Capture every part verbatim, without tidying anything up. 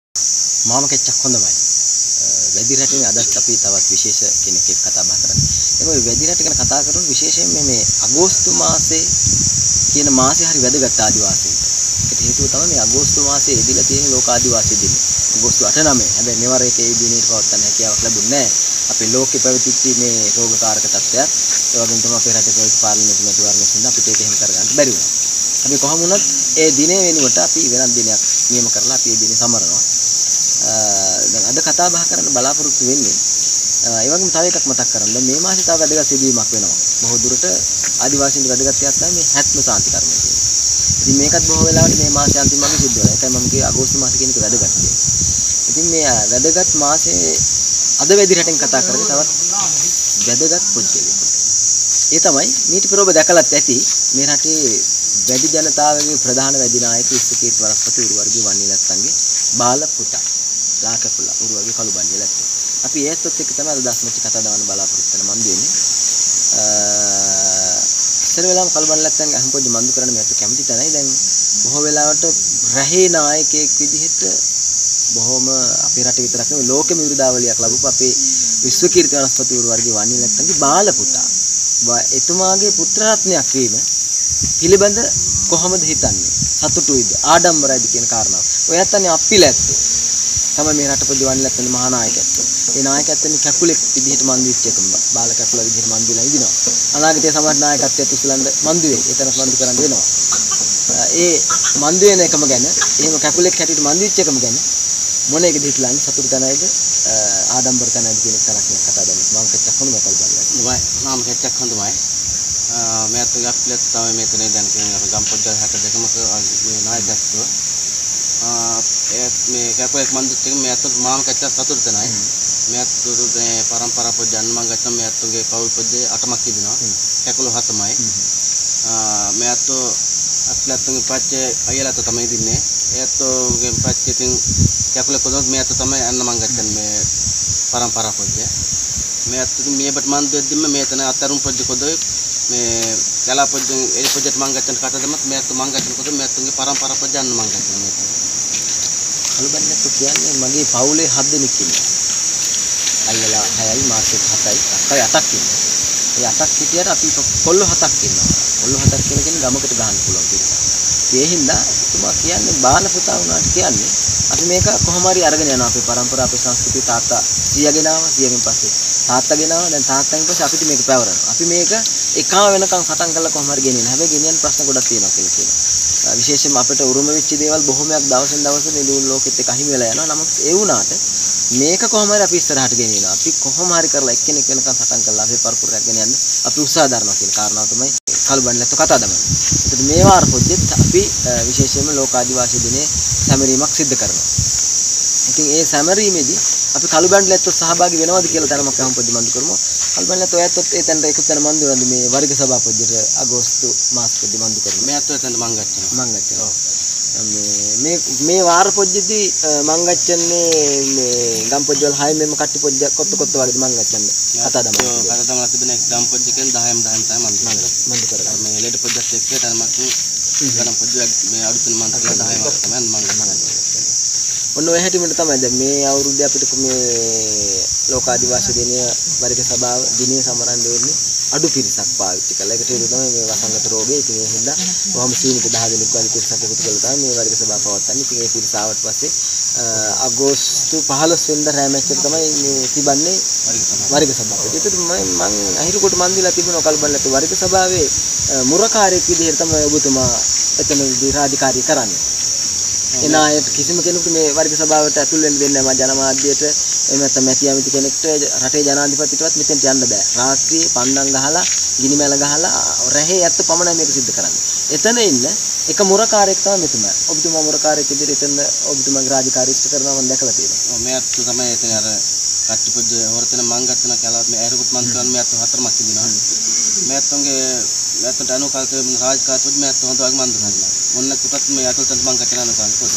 මාම කෙච්චක් හොඳමයි. වැඩි රටේ අදත් අපි තවත් විශේෂ කෙනෙක් එක්ක කතා බහ කරන්නේ. ඒක ඔය වැඩි රට ගැන කතා කරන විශේෂයෙන් මේ අගෝස්තු මාසේ කියන මාසේ හරි වැදගත් ආදිවාසීන්ට. ඒකට හේතුව තමයි මේ අගෝස්තු මාසේ එදිලා තියෙන ලෝක ආදිවාසී දිනය. අගෝස්තු අට නවය. හැබැයි මෙවර එකේ ඒ දිනෙට පවත්වන්න හැකියාවක් ලැබුණේ නැහැ. අපේ ලෝකේ පැවතිච්ච මේ රෝගකාරක තත්ත්වයක් ඒ වගේම තමයි අපේ රටේ පැවති පාර්ලිමේන්තු මැතිවරණයක් හින්දා අපිට ඒක එහෙම කරගන්න බැරි වුණා. අපි කොහොම වුණත් ඒ දිනේ වෙනුවට අපි වෙනත් දිනයක් නියම කරලා අපි ඒ දිනේ සමරනවා. දැන් අද කතා බහ කරන්න බලාපොරොත්තු වෙන්නේ ඒ වගේම තව එකක් මතක් කරන්න. දැන් මේ මාසේ තව වැදගත් සිදුවීමක් වෙනවා. බොහෝ දුරට ආදිවාසීන්ට වැදගත් එකක් තමයි මේ හැත්ම සාන්ති කර්මය කියන්නේ. ඉතින් මේකත් බොහෝ වෙලාවට මේ මාසේ අන්තිම මාසේ සිද්ධ වෙනවා. ඒකයි මම කියේ අගෝස්තු මාසේ කියන එක වැදගත් කියලා. ඉතින් මේ වැදගත් මාසේ අද වැඩි රටෙන් කතා කරන්නේ තවත් වැදගත් පුද්ගලයෙක්. ඒ තමයි මීට පෙර ඔබ දැකලත් ඇති මේ රටේ වැඩි ජනතාවගේ ප්‍රධාන වැඩි නායක ඉස්සකීර්ති වරප්පති උරුවර්ගයේ වන්නිලත්තන්ගේ බාල පුතා ලාකපුලා උරුවර්ගයේ කළු බන්නිලත්ත. අපි ඒත් එක්ක තමයි අද දස්මච්ච කතා දාන්න බලාපොරොත්තු වෙන මන් දෙන්නේ. අ ඉස්සර වෙලාවම කළු බන්නිලත්තන් අහම් පොඩි මන්දු කරන්න මේකට කැමති තැනයි. දැන් බොහෝ වෙලාවට රහේ නායකයෙක් විදිහට බොහොම අපේ රටේ විතරක් නෙවෙයි ලෝකෙම විරුදාවලියක් ලැබුපු අපේ විශ්වකීර්ති වනස්පති උරුවර්ගයේ වන්නිලත්තන්ගේ බාල පුතා. එතුමාගේ පුත්‍ර රත්නයක් වීම පිළිබඳ කොහොමද හිතන්නේ? සතුටුයිද? ආඩම්බරයිද කියන කාරණාව. ඔයත් අනේ අප්පිලැත්තෝ. තමයි මේ රට ප්‍රතිවන්ලත්තන මහා නායකත්වය. ඒ නායකත්වෙන් කැකුලෙක් විදිහට මන් දිච්ච එකම බාල කැකුලා විදිහට මන් දිලා ඉදිනවා. අනාගතයේ සමහර නායකත්වයට උසලන්න මන් දුවේ. ඒතර මන් කරන්න වෙනවා. ඒ මන් දුවේන එකම ගැන, එහෙම කැකුලෙක් හැටියට මන් දිච්ච එකම ගැන මොන එකද හිතලාන්නේ සතුටු තැනයිද ආඩම්බර තැනයිද කියන එක තරක් නේ කතා දෙන්න. මම කෙච්චක් හොඳ මතල් බලන්න. මම මම කෙච්චක් හොඳමයි. මේ අත අප්ලත් තමයි මෙතන දැන් කියන අපේ ගම්පොඩ්ඩල් හැට දෙකම මේ නායකත්වය. ඒ මේ කැපුවෙක් මන් දුච්ච එක මේ අත මම කෙච්චක් සතුටු තැනයි. මේ අත මේ පරම්පරා පොඩ්ඩන් මම ගත්තා මේ අතගේ පවුල් පොඩ්ඩේ අටමක් ඉදිනවා. කැකුළු හතමයි. මේ අත අප්ලත්ගේ පච්චේ අයලත තමයි ඉදින්නේ. ඒ අතගේ පච්චේ තින් කැකුලේ කොදොත් මේ අත තමයි අන්න මම ගත්තා මේ පරම්පරා පොඩ්ඩේ. මේ අත මේකට මන් දෙද්දිම මේ තන අතරුම් පොඩ්ඩේ කොදොයි මේ කලා පොඩ්ඩෙන් ඒ පොඩ්ඩට මම ගත්තන් කතා දෙමත් මේ අත මම ගත්තන් කොද මේ අතගේ පරම්පරා පොඩ්ඩ අන්න මම ගත්තා මේ තන. කලබන්නත් කියන්නේ මගේ පවුලේ හත් දෙනෙක් ඉන්නවා. අයියලා හයයි මාසෙත් හතයි අක්කයි අටක් ඉන්නවා. ඒ අටක් හිටියට අපි කොල්ල හතක් ඉන්නවා. කොල්ල හතක් කියන කෙනෙක් ගමකට ගහන්න පුළුවන් කියලා. ඒ හින්දා තුමා කියන්නේ බාල පුතා වුණාට කියන්නේ අපි මේක කොහොම හරි අරගෙන යනවා අපේ පරම්පරාව අපේ සංස්කෘතිය තාත්තා සීයා ගෙනාවා සීයාගෙන් පස්සේ තාත්තා ගෙනාවා දැන් තාත්තාගෙන් පස්සේ අපිට මේක පැවරනවා. අපි මේක එකම වෙනකන් සටන් කරලා කොහොම හරි ගෙනියන. හැබැයි ගෙනියන ප්‍රශ්න ගොඩක් තියෙනවා කියලා කියනවා. විශේෂයෙන්ම අපිට උරුම වෙච්ච දේවල් බොහොමයක් දවසෙන් දවස නිදුන් ලෝකෙත් එක අහිමි වෙලා යනවා. නමුත් ඒ වුණාට මේක කොහොම හරි අපි ඉස්සරහට ගෙනියනවා. අපි කොහොම හරි කරලා එක්කෙනෙක් වෙනකන් සටන් කරලා අපේ පරපුරයක් ගෙනියන්න අපි උත්සාහ දරනවා කියන කාරණාව තමයි කලබන්ලත් කතා දමන්නේ. ඒත් මේ වාර පොද්දෙත් අපි විශේෂයෙන්ම ලෝක ආදිවාසී දිනේ සැමරීමක් සිදු කරනවා. ඉතින් ඒ සැමරීමේදී අපි කලබන්ලත් සහභාගී වෙනවද කියලා දැනමක් අහමු පොඩි මන්දු කරමු. කලබන්ලත් ඔයත් ඒ තැනට එකතු වෙන මන්දු වලදී මේ වර්ග සභාව පොද්දට අගෝස්තු මාස පොඩි මන්දු කරමු. මේ අත එතන මං ගත්තා. මං ගත්තා. ඔව්. මේ මේ වාර පොද්දේදී මං ගච්ඡන්නේ මේ ගම් පොද්දවල හය මෙම කට්ටි පොද්ද කොත්ත කොත්ත වගේ මං ගච්ඡන්නේ. කතා දමන. ඔව් කතා දමන තිබෙන එක ගම් පොද්දකෙන් දහයම දහයම තමයි මං මං මන්දු කරා. මේ ලෙඩ පොද්දත් එක්ක තමක් ගම් පොද්දක් මේ අලුතෙන් මං කරලා දහයම තමයි මං ගත්තා. ඔන්න ඔය හැටිමට තමයි දැන් මේ අවුරුද්දේ අපිට මේ ලෝක ආදිවාසී දිනය වර්ග සභාව දිනේ සමරන්න වෙන්නේ අඩු පිරිසක් පාවිච්චි කළා. ඒකට හේතුව තමයි මේ වසංගත රෝගය. ඉතින් ඒ හින්දා කොහොම සීමිත දහ දෙනෙක් වගේ පිරිසක් එකතු කරලා තමයි මේ වර්ග සභාව පවත්වන්නේ. ඉතින් ඒ පිරිස ආවට පස්සේ අගෝස්තු පහළොස් වෙනිදා රෑ මැච් එක තමයි මේ තිබන්නේ වර්ග සභාව. ඒකට මම මං අහිරුකොට මන් දීලා තිබුණා කල්බන්ලත් වර්ග සභාවේ මුරකාරයෙක් විදිහට තමයි ඔබතුමා එතනදී රාජකාරී කරන්නේ. එන අයට කිසිම කෙනෙකුට මේ වර්ග සභාවට ඇතුල් වෙන්න දෙන්නේ නැහැ. මම ජනමාධ්‍යයට එහෙම නැත්නම් මැති ඇමති කෙනෙක්ට රටේ ජනාධිපතිටවත් මෙතෙන්ට යන්න බෑ. රාත්‍රියේ පන්දම් ගහලා, ගිනි මැල ගහලා රැහේ ඇත්ත පමණයි මේක සිද්ධ කරන්නේ. එතන ඉන්න එක මුරකාරයෙක් තමයි මෙතුමා. ඔබතුමා මුරකාරයෙක් විදිහට එතන ඔබතුමාගේ රාජකාරී ඉෂ්ට කරනවා මම දැකලා තියෙනවා. ඔව් මේ අත තමයි එතන අර කට්ටි පොඩ්ඩ හොරතන මං ගත්තන කියලා මේ ඇරුකුත් මන් කරන මේ අත හතරමක් ඉන්නවා. මේ අතගේ මේ අතට අනුකාරක රාජකාරීත් මේ අත හොඳ වගේ මන් දුන්නා. මොන්න කුටත් මේ අතට මං ගත්තන අනුකාරක පොඩ.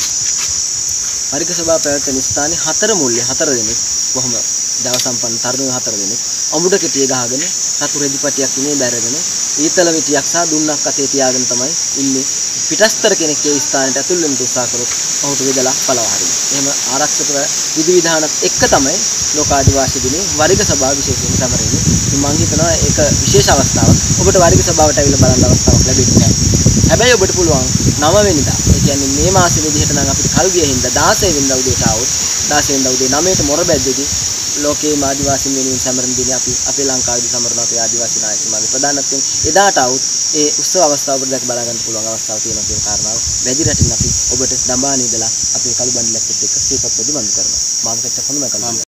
වර්ග සභාව පැවැත්වෙන ස්ථානයේ හතර මුල්ලේ හතර දෙනෙක් කොහොම දව සම්පන්න තරුණයෝ හතර දෙනෙක් අමුඩ කෙටිය ගහගෙන රතු රෙදි පටියක් ඉනේ බැරගෙන ඊතල විටියක් සහ දුන්නක් අතේ තියාගෙන තමයි ඉන්නේ. පිටස්තර කෙනෙක් ඒ ස්ථානයට ඇතුල් වෙන්න උත්සාහ කරොත් ඔහුට විදලා පළව හරිනවා. එහෙම ආරක්ෂක විධිවිධානත් එක්ක තමයි ලෝක ආදිවාසී දිනේ වරිග සභාව විශේෂයෙන් සමරන්නේ. ඉතින් මම හිතනවා ඒක විශේෂ අවස්ථාවක්. ඔබට වරිග සභාවට ඇවිල්ලා බලන්න අවස්ථාවක් ලැබෙන්නේ නැහැ. හැබැයි ඔබට පුළුවන් නව වෙනිදා. ඒ කියන්නේ මේ මාසෙ විදිහට නම් අපිට කල් ගිය හින්දා දාසය වෙනිදා උදේට આવොත් දාසය වෙනිදා උදේ නවයට මොරබැද්දේදී ලෝකයේ ආදිවාසීන් වෙනුවෙන් සමරන දිනේ අපි අපේ ලංකාවේදී සමරන අපේ ආදිවාසී නායකතුමාගේ ප්‍රධානත්වයෙන් එදාට આવුත් ඒ උත්සව අවස්ථාව අපිට දැක බලා ගන්න පුළුවන් අවස්ථාවක් තියෙනවා කියන කාරණාව වැඩි රටින් අපි ඔබට දඹාන ඉඳලා අපේ කළුබණ්ඩලත් එක්ක සිහිපත් වෙදි වන්දි කරනවා. මාමකච්ච හොඳම කළුබණ්ඩල